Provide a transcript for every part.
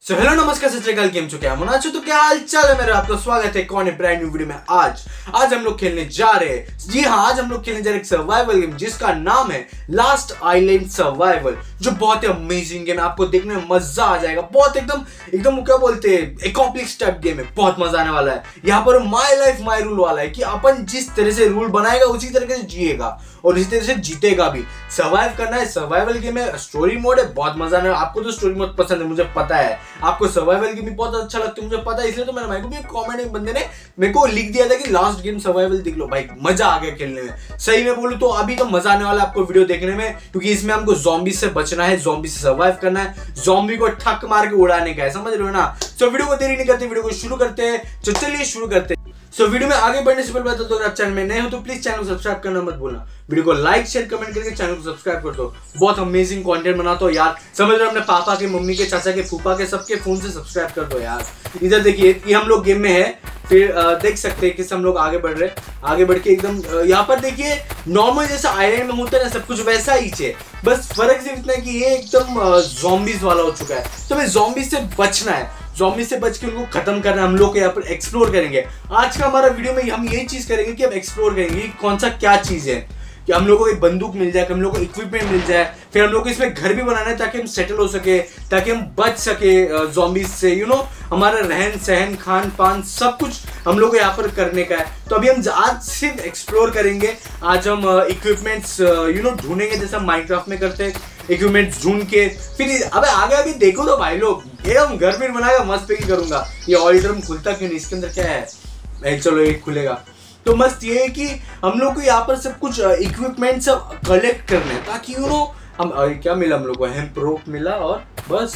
So hello नमस्कार सत श्री अकाल, गेम चुके हैं मुनाचो। तो क्या हाल चाल है मेरा, आपका स्वागत है कौन है ब्रांड न्यू वीडियो में। आज हम लोग खेलने जा रहे हैं, जी हाँ, आज हम लोग खेलने जा रहे हैं एक सर्वाइवल गेम जिसका नाम है लास्ट आइलैंड सर्वाइवल, जो बहुत ही अमेजिंग गेम है। आपको देखने में मजा आ जाएगा। बहुत एकदम क्या बोलते हैं, एक कॉम्प्लेक्स टाइप गेम है, बहुत मजा आने वाला है। यहाँ पर माई लाइफ माई रूल वाला है कि अपन जिस तरह से रूल बनाएगा उसी तरीके से जिएगा और इसी तरह से जीतेगा भी। सर्वाइव करना है, सर्वाइवल गेम है, स्टोरी मोड है, बहुत मजा आने। आपको तो स्टोरी मोड पसंद है, मुझे पता है। आपको सर्वाइवल गेम भी बहुत अच्छा लगता है, मुझे पता है। इसलिए तो मेरे भाई को भी एक कमेंट बंदे ने मेरे को लिख दिया था कि लास्ट गेम सर्वाइवल देख लो भाई, मजा आ गया खेलने में। सही में बोलूं तो अभी तो मजा आने वाला है आपको वीडियो देखने में, क्योंकि इसमें हमको ज़ॉम्बी से बचना है, ज़ॉम्बी से सर्वाइव करना है, ज़ॉम्बी को ठक मार के उड़ाने का है, समझ रहे हो ना। सो वीडियो को देरी नहीं करते, वीडियो को शुरू करते हैं। तो चलिए शुरू करते हैं। सो वीडियो में आगे बढ़ने से पहले बता दो, अगर आप चैनल में नए हो तो प्लीज चैनल को सब्सक्राइब करना मत भूलना। वीडियो को लाइक शेयर कमेंट करके चैनल को सब्सक्राइब कर दो। बहुत अमेजिंग कंटेंट बनाता हो यार, समझ रहे हो। अपने पापा के, मम्मी के, चाचा के, फूफा के, सबके फोन से सब्सक्राइब कर दो यार। इधर देखिए, ये हम लोग गेम में है। फिर देख सकते हैं कि हम लोग आगे बढ़ रहे हैं। आगे बढ़ के एकदम यहाँ पर देखिए, नॉर्मल जैसा आइलैंड में होता है ना, सब कुछ वैसा ही है। बस फर्क सिर्फ इतना है कि ये एकदम ज़ॉम्बीज वाला हो चुका है। तो हमें ज़ॉम्बी से बचना है, ज़ॉम्बी से बच के उनको खत्म करना है। हम लोग यहाँ पर एक्सप्लोर करेंगे। आज का हमारा वीडियो में हम यही चीज करेंगे कि हम एक्सप्लोर करेंगे कि कौन सा क्या चीज है, कि हम लोग को एक बंदूक मिल जाए, कि हम लोग को इक्विपमेंट मिल जाए। फिर हम लोग को इसमें घर भी बनाना है ताकि हम सेटल हो सके, ताकि हम बच सके ज़ॉम्बीज से। हमारा रहन सहन खान पान सब कुछ हम लोग को यहाँ पर करने का है। तो अभी हम आज सिर्फ एक्सप्लोर करेंगे। आज हम इक्विपमेंट्स ढूंढेंगे, जैसे हम माइनक्राफ्ट में करते हैं, इक्विपमेंट्स ढूंढ के। फिर अबे आगे अभी देखो तो भाई लोग, ये हम घर में बनाएगा, मस्त पे करूंगा। ये ऑयल ड्रम खुलता क्यों नहीं, इसके अंदर क्या है? चलो एक खुलेगा तो मस्त। ये है कि हम लोग को यहाँ पर सब कुछ इक्विपमेंट सब कलेक्ट करने, ताकि हम क्या मिला हम लोग को, हेम्प रोप मिला और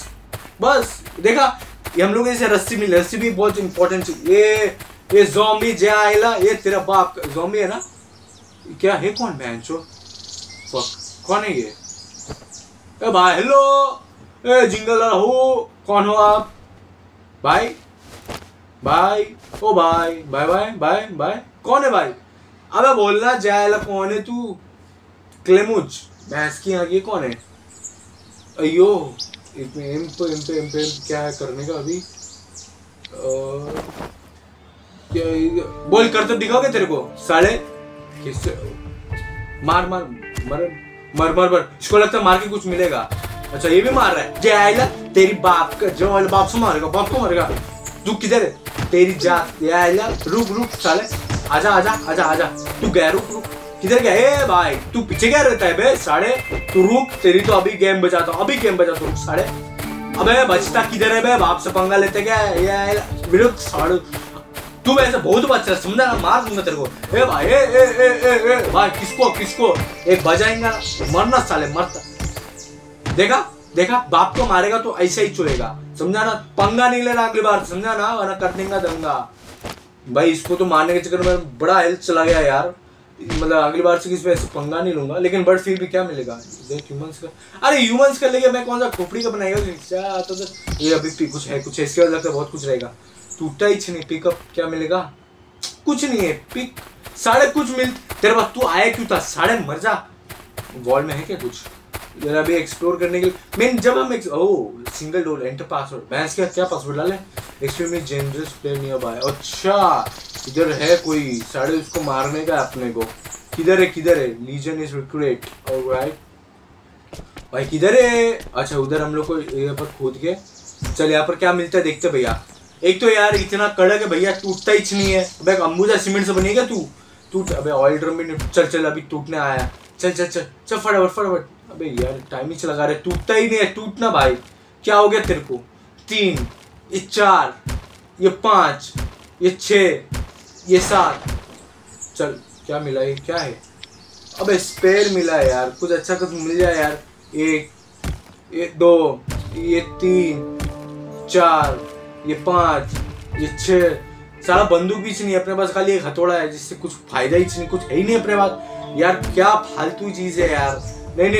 बस देखा। ये हम लोग को जैसे रस्सी मिली, रस्सी भी बहुत इंपॉर्टेंट चीज। ये ज़ॉम्बी जाइला, ये तेरा बाप ज़ॉम्बी है ना? क्या है? कौन बैंचो? कौन है ये? ए भाई हेलो, ए जिंगल हो, कौन हो आप? भाई ओ भाई कौन है भाई? अबे बोलना, जायला कौन है तू? क्लेमुज भैंस की आगे कौन है? अयो एम क्या है करने का अभी? क्या बोल कर तो दिखाओगे तेरे को साले? किससे मार इसको लगता है मार के कुछ मिलेगा। अच्छा ये भी मार रहा है, जायला तेरी बाप का, जो वाले बाप से मारेगा, बाप को मारेगा। तू किधर है? तेरी जात यायला, रुक साले, आजा तू गया, रुक किधर गया? ए भाई तू पीछे क्या रहता है बे साले? तू रुक, तेरी तो अभी गेम बजाता हूँ, रुक साले। अबे बचता किधर है बे? बाप से पंगा लेते क्या यायला, रुक साले। तू वैसे बहुत बच्चा समझा ना, मार दूंगा तेरे को। ए भाई ए भाई, किसको एक बजाएंगा, मरना साले, मरता। देखा बाप को मारेगा तो ऐसा ही चलेगा, समझा ना। पंगा नहीं लेना अगली बार, समझा ना, वरना कर देंगे दंगा। भाई इसको तो मारने के चक्कर में बड़ा हेल्थ चला गया यार। मतलब अगली बार से किसी पे ऐसे पंगा नहीं लूंगा। लेकिन बट फिर भी क्या मिलेगा? देख ह्यूमंस का, अरे ह्यूमंस का लेके मैं कौन सा खोपड़ी का बनाएगा? ये अभी कुछ है, इसके बाद लगता है बहुत कुछ रहेगा। टूटा ही नहीं, पिकअप क्या मिलेगा? कुछ नहीं है, पिक साढ़े कुछ मिल। तेरे पास तू आया क्यों था साढ़े? मर जा। वॉल में है क्या कुछ? जरा भी एक्सप्लोर करने के लिए मेन जब हम सिंगल डोर एंटर पासवर्ड, भैंस क्या पासवर्ड डाले? Extremely generous player nearby. अच्छा इधर है कोई साढ़े, उसको मारने का अपने को। किधर है? Legion is recruited, alright. भाई किधर है? अच्छा उधर हम लोग को यहाँ पर खोद के, चल यहाँ पर क्या मिलता है देखते भैया। एक तो यार इतना कड़क है भैया, टूटता ही नहीं है। अबे अंबुजा सीमेंट से बनेगा तू। अबे ऑयल ड्रम भी चल अभी टूटने आया। चल फटाफट। अबे यार टाइम ही लगा रहे, टूटता ही नहीं है। टूटना भाई, क्या हो गया तेरे को? 3, ये 4, ये 5, ये 6, ये 7। चल क्या मिला? ये क्या है? अबे स्पेयर मिला है यार, कुछ अच्छा कुछ मिल जाए यार। 1, ये 2, ये 3, 4, ये 5, ये 6। सारा बंदूक भी नहीं अपने पास, खाली एक हथौड़ा है जिससे कुछ फायदा ही नहीं, कुछ है ही नहीं अपने पास यार। क्या फालतू चीज है यार। नहीं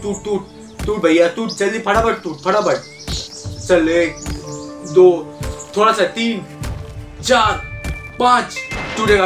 टूट भैया, टूट जल्दी, फटाफट। चल 1, 2, थोड़ा सा, 3, 4, 5। टूटे।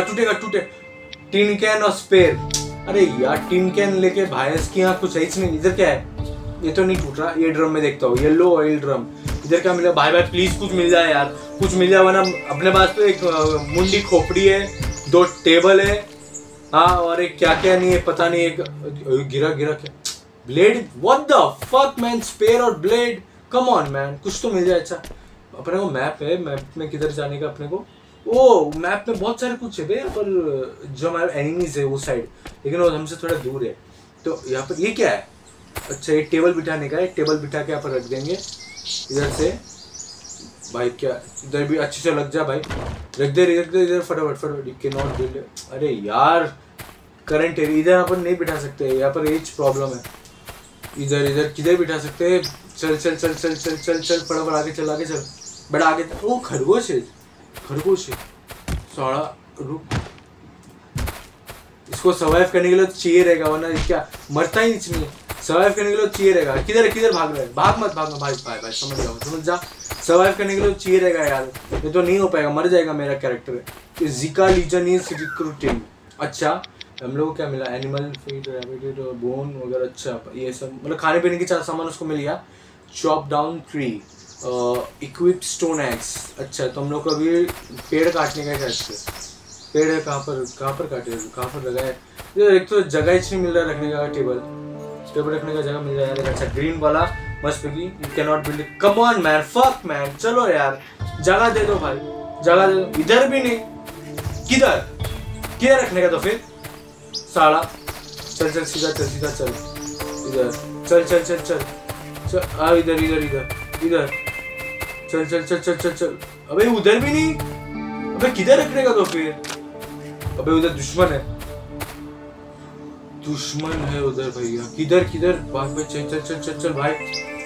टिन कैन और स्पेयर। अरे यार टिन कैन लेके भैंस की यहाँ कुछ है नहीं। इधर क्या है? ये तो नहीं टूट रहा। ये ड्रम में देखता हूँ, येलो ऑयल ड्रम। इधर क्या मिला भाई? भाई प्लीज कुछ मिल जाए यार, कुछ मिल जाए, वरना अपने पास तो एक मुंडी खोपड़ी है, 2 टेबल है, हाँ, और एक क्या क्या नहीं है पता नहीं, एक गिरा क्या blade, what the fuck man, spare और ब्लेड, कम ऑन मैन, कुछ तो मिल जाए। अच्छा अपने को मैप है, मैप में किधर जाने का अपने को? ओ मैप में बहुत सारे कुछ है बे, पर जो हमारे एनिमीज है वो साइड, लेकिन वो हमसे थोड़ा दूर है। तो यहाँ पर ये क्या है? अच्छा ये टेबल बिठाने का है, टेबल बिठा के यहाँ पर रख देंगे इधर से। भाई क्या इधर भी अच्छे से लग जा भाई, रख दे इधर फटाफट। यू कैन नॉट बिल्ड, अरे यार करंट एरिया इधर यहाँ पर नहीं बिठा सकते, यहाँ पर एज प्रॉब्लम है। इधर किधर बिठा सकते हैं? चल फटाफट आगे चल, बड़ा आगे। ओ खरगोश है साड़ा, रुक, इसको सर्वाइव करने के लिए तो चाहिए रहेगा, वरना क्या मरता ही नहीं। सर्वाइव करने के लिए चाहिए रहेगा। किधर भाग रहा है? भाग मत भाई समझ जा, सर्वाइव करने के लिए चाहिए रहेगा यार, ये तो नहीं हो पाएगा, मर जाएगा मेरा कैरेक्टर। जिका लीजन इज रिक्रूटिंग। अच्छा हम लोग को क्या मिला? एनिमल फीड, रैबिट, बोन वगैरह। अच्छा ये सब मतलब खाने पीने के 4 सामान उसको मिल गया। Chop down tree, equip stone axe. अच्छा तो हम लोग को अभी पेड़ काटने का है। पेड़ है कहाँ पर काटे, कहाँ पर लगाए? एक तो जगह ही नहीं मिल रहा रखने का, टेबल रखने का जगह मिल रहा है। अच्छा ग्रीन वाला मस्त की, you can not build, come on man, fuck man, चलो यार जगह दे दो भाई, जगह दे दो। इधर भी नहीं, किधर रखने का? तो फिर साला चल सीधा चल इधर, चल इधर चल। अबे उधर भी नहीं, अबे किधर रखने का? तो फिर अबे उधर दुश्मन है उधर भैया, किधर भाग पे, चल भाई।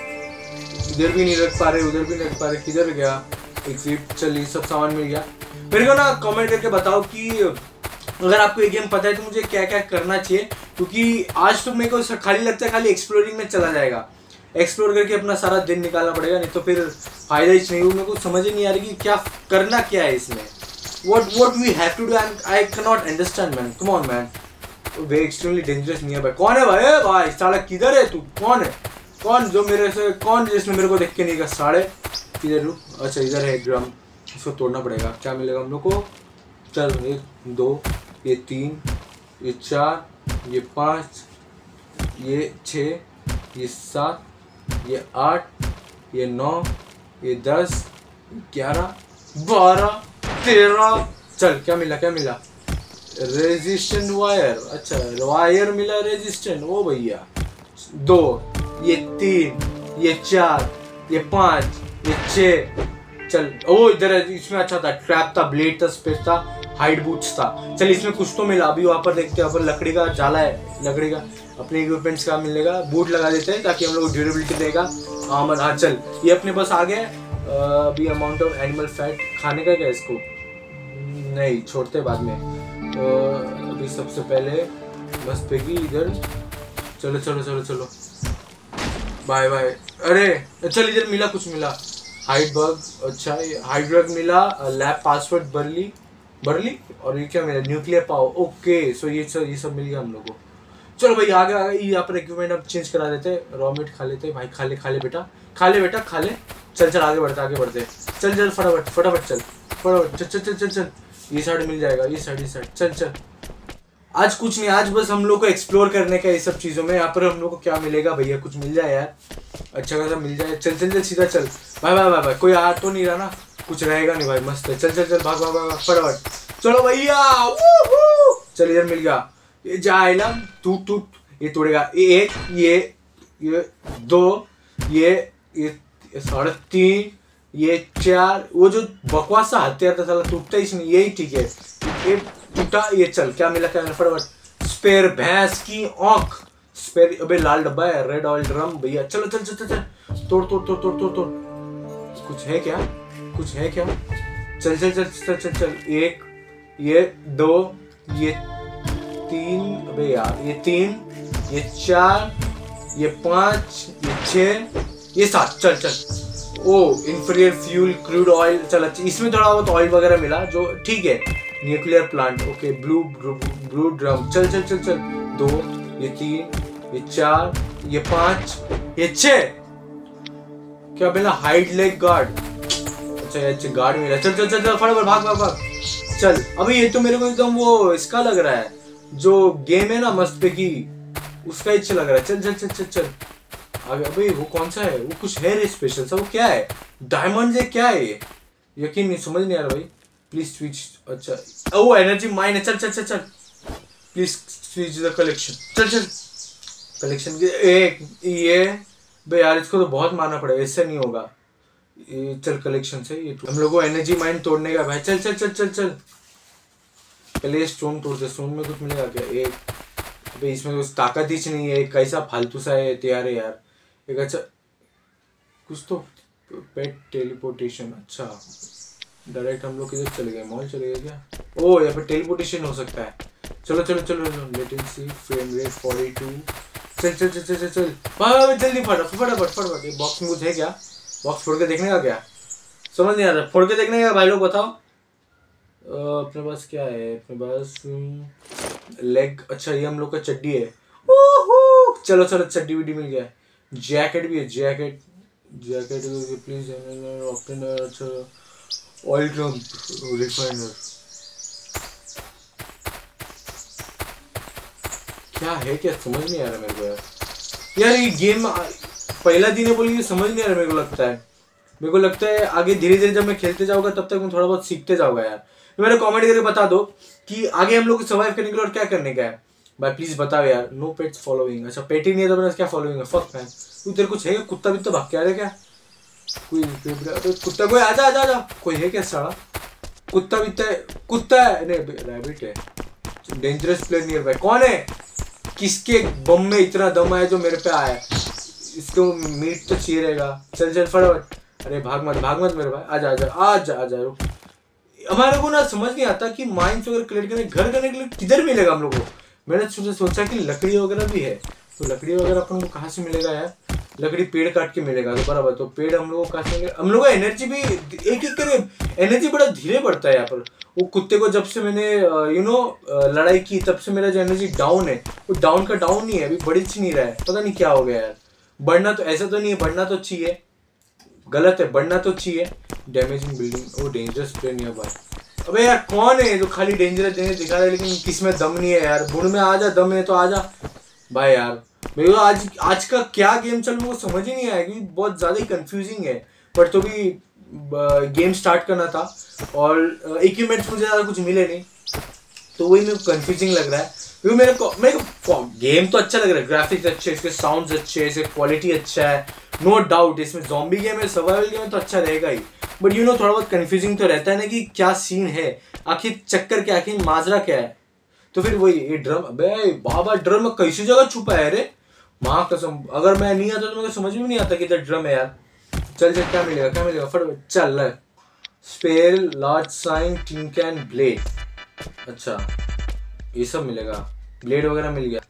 इधर भी नहीं रख पा रहे, उधर भी नहीं रख पा रहे, किधर गया? एक चल ये सब सामान मिल गया। मेरे को ना कमेंट करके बताओ कि अगर आपको ये गेम पता है तो मुझे क्या क्या करना चाहिए, क्योंकि आज तो मेरे को खाली लगता है खाली एक्सप्लोरिंग में चला जाएगा, एक्सप्लोर करके अपना सारा दिन निकालना पड़ेगा, नहीं तो फिर फायदा ही नहीं। मेरे को समझ ही नहीं आ रही कि क्या करना क्या है इसमें, what we have to do, and I cannot understand man, come on man, very extremely dangerous नहीं है भाई। कौन है भाई? भाई साला किधर है तू? कौन है? जो मेरे से जिसने मेरे को देख के नहीं कहा साढ़े किधर रुक? अच्छा इधर है ड्रम, इसको तोड़ना पड़ेगा। क्या मिलेगा हम लोग को? चल 1 2 ये 3 ये 4 ये 5 ये 6 ये 7 ये 8 ये 9 ये 10 11 12 13। चल क्या मिला? Resistant wire. अच्छा वायर मिला रेजिस्टेंट, ओ भैया। 2 ये 3 ये 4 ये 5 ये 6। चल ओ इधर है, इसमें अच्छा था, ट्रैप था, ब्लेड था, स्पेस था, हाइड बूट्स था। चल इसमें कुछ तो मिला। अभी वहाँ पर देखते हैं, वहाँ पर लकड़ी का जाला है, लकड़ी का अपने इक्विपमेंट्स का मिलेगा। बूट लगा देते हैं ताकि हम लोग ड्यूरेबिलिटी देगा। हाँ चल ये अपने पास आ गया। अभी अमाउंट ऑफ एनिमल फैट खाने का क्या इसको? नहीं छोड़ते बाद में। अभी सबसे पहले बस पेगी इधर। चलो बाय। अरे चल इधर मिला, कुछ मिला, हाइड बग। अच्छा हाइड बग मिला, लैब पासवर्ड बर्ली और ये क्या मिला? Nuclear power. ओके सो ये सब मिल गया हम लोग को। चलो भाई आगे यहाँ पर इक्विपमेंट अब चेंज करा देते। रॉ मीट खा लेते भाई, खा ले बेटा खा ले। चल आगे बढ़ते। चल फटाफट चल। ये साइड मिल जाएगा, ये साइड चल। आज कुछ नहीं, आज बस हम लोग को एक्सप्लोर करने का ये सब चीज़ों में। यहाँ पर हम लोग को क्या मिलेगा भैया? कुछ मिल जाए यार, अच्छा खासा मिल जाए। चल सीधा चल। भाई कोई आ तो नहीं रहा ना? कुछ रहेगा नहीं भाई, मस्त है। चल भाग फटाफट। चलो भैया चल, इधर मिल गया। ये जाएगा टूट ये तोड़ेगा। ये 2 ये 3.5 ये 4। वो जो बकवास सा हथियार था साला टूटता ही नहीं, यही ठीक है। ये टूटा, ये चल क्या मिला फटाफट? स्पेयर भैंस की आँख, स्पेयर। अबे लाल डब्बा है, रेड ऑयल ड्रम भैया। चलो तोड़। कुछ है क्या? चल। 1 ये 2 ये 3। अबे यार ये 3 ये 4 ये 5 ये 6 ये 7। चल। ओ इंफीरियर फ्यूल क्रूड ऑयल। चल अच्छा, इसमें थोड़ा बहुत ऑयल वगैरह मिला जो ठीक है। Nuclear plant, okay. Blue drum. चल 2 ये 3 ये 4 ये 5 ये 6। क्या मिला? Hide leg guard. अच्छा ये गार्ड मिला। चल चल चल चल फटाफट भाग भाग भाग चल। अबे ये तो मेरे को एकदम वो इसका लग रहा है, जो गेम है ना मस्त पे की, उसका इच्छा लग रहा है। चल चल चल चल चल आगे। अबे वो कौन सा है? वो कुछ है रे स्पेशल सा। वो क्या है? डायमंड है क्या है ये? यकीन नहीं, समझ नहीं आ रहा भाई। Please switch. अच्छा वो एनर्जी माइन है। चल चल चल चल प्लीज स्विच द कलेक्शन। चल चल कलेक्शन की एक ये बे यार, इसको तो बहुत मारना पड़ेगा, इससे नहीं होगा। ये चल कलेक्शन से ये हम लोगों को एनर्जी माइन तोड़ने का भाई। चल चल चल चल चल पहले स्टोन तोड़ते। स्टोन में कुछ मिलेगा क्या? एक अबे इसमें कुछ ताकत ही नहीं है, कैसा फालतू सा है तैयार है यार। एक अच्छा कुछ तो पेट टेलीपोर्टेशन। अच्छा डायरेक्ट हम लोग किधर चले गए? मॉल चले गए क्या? ओ यहाँ पे टेलीपोर्टेशन हो सकता है। चलो चलो चलो लेटेंसी फ्रेम रेट 42। चल चल चल चल चल जल्दी फटाफट फटाफट फटाफट। ये बॉक्स में कुछ है क्या? बॉक्स फोड़ के देखने का क्या? समझ नहीं आ रहा। फोड़ के देखने का भाई लोग बताओ। अपने पास क्या है? अपने पास लेग। अच्छा ये हम लोग का चड्डी है। चलो चलो चड्डी विड्डी मिल गया। जैकेट भी है। Jacket jacket please. अच्छा ऑयल ड्रम रिफाइनर क्या है? क्या समझ नहीं आ रहा मेरे को यार। ये गेम पहला दिन है बोलिए, समझ नहीं आ रहा मेरे को लगता है। मेरे को लगता है आगे धीरे धीरे जब मैं खेलते जाऊंगा तब तक मैं थोड़ा बहुत सीखते जाऊंगा यार। तो मेरे कमेंट करके बता दो कि आगे हम लोग को सर्वाइव करने के लिए और क्या करने का है भाई, प्लीज बताओ यार। No pets following. अच्छा पेट ही नहीं है तो मैंने क्या फॉलोइंग है? Fuck man. तू तेरे कुछ है? कुत्ता भी तो भाग के आ रहा है क्या? कोई कुत्ता कोई आजा आजा आजा। कोई है क्या साला? कुत्ता भी कुत्ता है? नहीं रैबिट है। Dangerous player nearby. कौन है? किसके बम में इतना दम है जो मेरे पे आया? इसको मीट तो चाहिए रहेगा। चल चल फटाफट। अरे भाग मत मेरे भाई। आजा आजा आजा आजा। रुक, हमारे को ना समझ नहीं आता कि माइंस वगैरह क्लियर करने घर करने के लिए किधर मिलेगा हम लोग को। मैंने सोचा कि लकड़ी वगैरह भी है, तो लकड़ी वगैरह अपन को कहाँ से मिलेगा यार? लकड़ी पेड़ काट के मिलेगा तो बराबर। तो पेड़ हम लोग को कहाँ से मिलेगा? हम लोग का एनर्जी भी एक एक करे एनर्जी बड़ा धीरे बढ़ता है यहाँ पर। वो कुत्ते को जब से मैंने लड़ाई की तब से मेरा जो एनर्जी डाउन है वो डाउन का डाउन नहीं है, अभी बढ़ नहीं रहा है। पता नहीं क्या हो गया यार। बढ़ना तो ऐसा तो नहीं है, बढ़ना तो चाहिए। गलत है, बढ़ना तो चाहिए। Damaging building. ओ डेंजरस प्लेन है भाई। अबे यार कौन है जो खाली डेंजरस दिखा रहा है लेकिन किसमें दम नहीं है यार? बुढ़ में आ जा, दम है तो आ जा भाई यार। मेरे को आज का क्या गेम चल वो समझ ही नहीं आया क्योंकि बहुत ज़्यादा ही कंफ्यूजिंग है। पर तो भी गेम स्टार्ट करना था और इक्विपमेंट्स मुझे ज़्यादा कुछ मिले नहीं, तो वही मेरे को कंफ्यूजिंग लग रहा है। क्योंकि मेरे को गेम तो अच्छा लग रहा है, ग्राफिक्स अच्छे, इसके साउंड्स अच्छे, इसके क्वालिटी अच्छा है, नो डाउट। इसमें ज़ॉम्बी गेम है, सर्वाइवल गेम है तो अच्छा रहेगा ही। बट थोड़ा बहुत कंफ्यूजिंग तो रहता है ना कि क्या सीन है, आखिर चक्कर क्या, आखिर माजरा क्या है। तो फिर वही ये ड्रम। अबे बाबा ड्रम कैसी जगह छुपा है रे? माँ कसम, अगर मैं नहीं आता तो मेरे को समझ में नहीं आता कि इधर ड्रम है यार। चल चल क्या मिलेगा फटाफट चल। Spare large sign tin can blade. अच्छा ये सब मिलेगा, ब्लेड वगैरह मिल गया।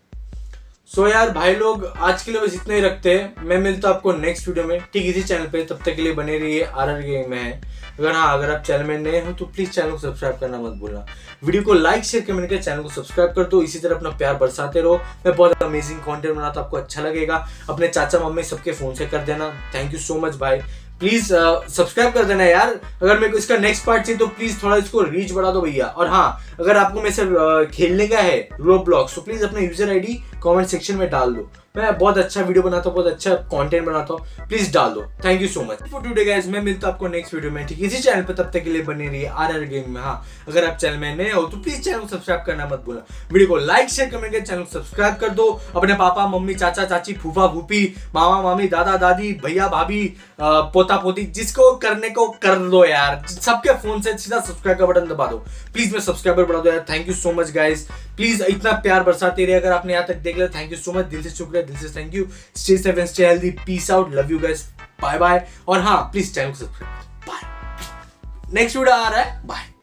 सो यार भाई लोग आज के लिए बस इतना ही रखते हैं। मैं मिलता हूँ आपको नेक्स्ट वीडियो में ठीक इसी चैनल पे। तब तक के लिए बने रहिए। आरआर गेम में है। अगर आप चैनल में नए हो तो प्लीज चैनल को सब्सक्राइब करना मत भूलना। वीडियो को लाइक शेयर कमेंट करके चैनल को सब्सक्राइब कर दो। इसी तरह अपना प्यार बरसाते रहो। मैं बहुत अमेजिंग कंटेंट बनाता हूँ, आपको अच्छा लगेगा। अपने चाचा मम्मी सबके फोन से कर देना। थैंक यू सो मच भाई। प्लीज सब्सक्राइब कर देना यार। अगर मेरे को इसका नेक्स्ट पार्ट चाहिए तो प्लीज थोड़ा इसको रीच बढ़ा दो भैया। और हाँ, अगर आपको मेरे से खेलने का है रोब्लॉक्स तो प्लीज अपना यूजर आईडी कमेंट सेक्शन में डाल दो। मैं बहुत अच्छा वीडियो बनाता हूँ, बहुत अच्छा कंटेंट बनाता हूँ, प्लीज डाल दो। Thank you so much for today guys. मैं मिलता हूँ आपको नेक्स्ट वीडियो में ठीक इसी चैनल पर। तब तक के लिए बने रहिए आरआर गेम में। हाँ, अगर आप चैनल में नए हो तो प्लीज चैनल को सब्सक्राइब करना मत भूलना। वीडियो को लाइक शेयर कमेंट करके चैनल को सब्सक्राइब कर दो। अपने पापा मम्मी चाचा चाची फूफा फूफी मामा मामी दादा दादी भैया भाभी पोता पोती जिसको करने को कर दो यार। सबके फोन से सीधा सब्सक्राइब का बटन दबा दो प्लीज। मैं सब्सक्राइबर बढ़ा दो यार। Thank you so much guys. Please इतना प्यार बरसाते रहिए। अगर आपने यहाँ तक देख लिया थैंक यू सो मच, दिल से शुक्रिया, दिल से thank you. Stay safe and stay healthy. Peace out, love you guys, bye bye. और हाँ प्लीज चैनल को सब्सक्राइब। बाय। नेक्स्ट वीडियो आ रहा है, बाय।